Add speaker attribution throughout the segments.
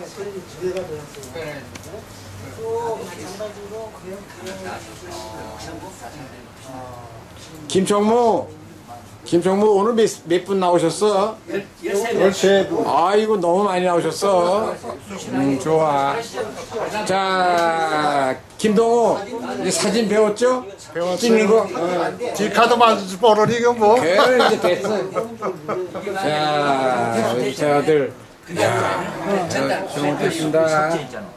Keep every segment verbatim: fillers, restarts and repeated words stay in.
Speaker 1: 그림이 두 개가 되었어요. 네. 또 마찬가지로 그냥
Speaker 2: 김청무, 김청무 오늘 몇, 몇 분 나오셨어? 열세 분. 아이고 너무 많이 나오셨어. 음 좋아. 자 김동우 이제 사진 배웠죠?
Speaker 3: 배웠어요.
Speaker 2: 찍는 거? 어.
Speaker 3: 디카드만 보러니 이거 뭐.
Speaker 2: 그래 이제 됐어. 자 우리 제 아들. 야, 잘못했습니다.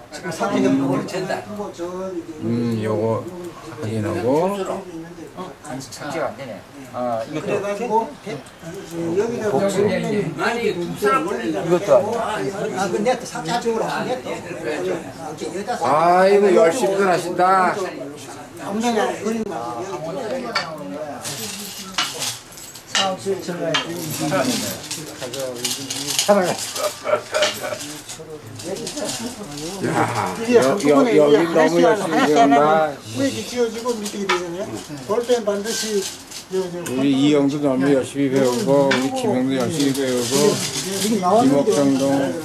Speaker 2: 음 요거 확인하고.
Speaker 4: 착지가 안 되네. 아, 이것도.
Speaker 1: 그래가지고 여기다
Speaker 4: 아니,
Speaker 1: 이것도 아, 그 넷도 사차적으로
Speaker 2: 아이고 열심히들 하신다.
Speaker 1: 엉덩이 그림 사업실 들어가야
Speaker 2: 야, 여, 여, 여기 너무 열심히 배운다.
Speaker 1: 이렇게 지어지고 밑에 되잖아요. 볼펜 반드시
Speaker 2: 우리 이영도 너무 열심히 배우고 우리 김영도 열심히 배우고 김옥정도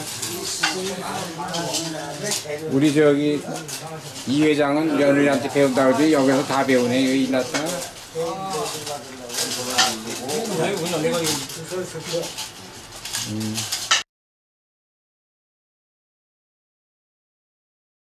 Speaker 2: 우리 저기 이 회장은 며느리한테 배운다고 하지 여기서 다 배우네. 여기 나타. 음.